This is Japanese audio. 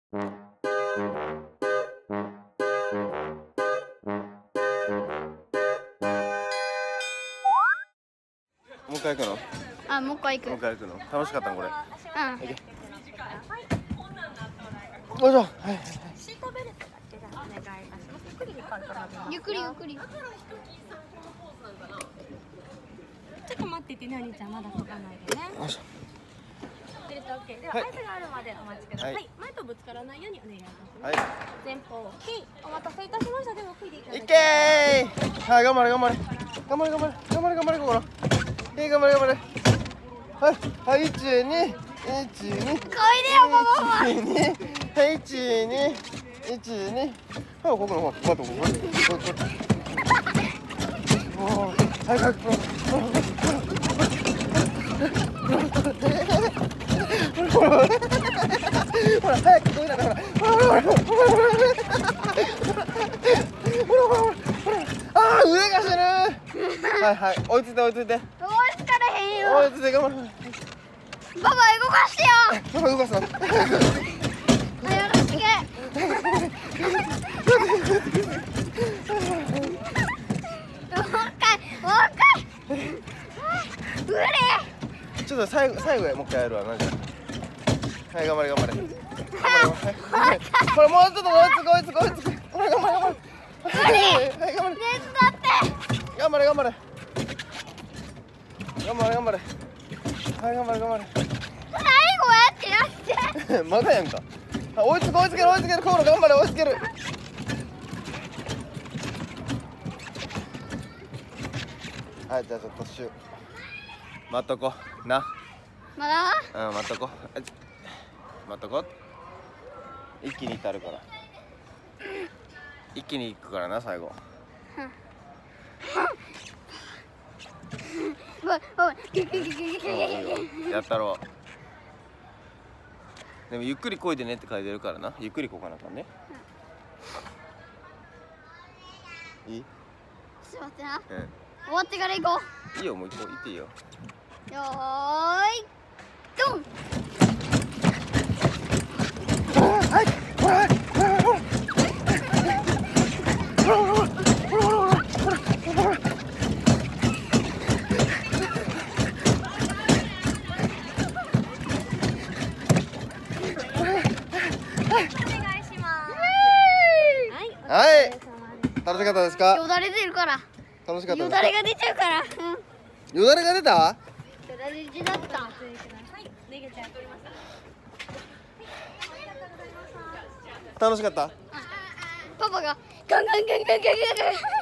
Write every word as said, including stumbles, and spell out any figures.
もう一回行くの？ あ、もう一回行く。 もう一回行くの？楽しかったのこれ。 うん。 よいしょ。はい。 シートベルトだけでお願いします。ゆっくり引っ張るからゆっくりゆっくり。 ちょっと待っててね、お兄ちゃんまだ解かないでね。 よいしょ。 ベルト オーケー では、合図があるまでお待ちください。はい、前とぶつからないようにお願いします。はい。前方 OK。お待たせいたしました。では、吹いていただいて。 いけー。はい、頑張れ頑張れ。頑張れ頑張れ頑張れ頑張れここの。はい、頑張れ頑張れ。はい、はい、一二一二。 こいでよパパは。 一二はい一二一二。はい、ここの方。ここここここ。はいはい。ほら早くこいだから。ほらほらほらほらほらほらほらほら。ああ上が死ぬ。はいはい追いついて追いついて。 追いつかれへんよ。 追いついて頑張れ。 パパ動かしてよ。 パパ動かすの。 よろしく。もう一回もう一回。うれ。 ちょっと最後最後へもう一回やるわなんか。はい頑張れ頑張れ。頑張れ。これもうちょっと追いつく追いつく追いつく。これ頑張れ頑張れ。はい頑張れ。 手伝って。 頑張れ頑張れ。頑張れ頑張れ。はい頑張れ頑張れ。 最後やってやって。 まだやんか。あ追いつく追いつける追いつけるコール頑張れ追いつける。はいじゃあちょっとシュー待っとこな。 まだ？ うん待っとこ待っとこ。一気に至るから一気に行くからな最後。やったろう。でもゆっくりこいでねって書いてるからな。ゆっくりこかなあかんね。いい？ ちょっと待ってな。 うん終わってから行こいいよもう一個行っていいよ。 う。よーいドン。 はいほらほらほらほらほらほらほらほらほらほらほら。はい。楽しかったですか？ よだれ出るから。 楽しかったですか？ よだれが出ちゃうから。 よだれが出た？ よだれ出だった。 楽しかった？ パパがガンガンガンガンガンガンガン。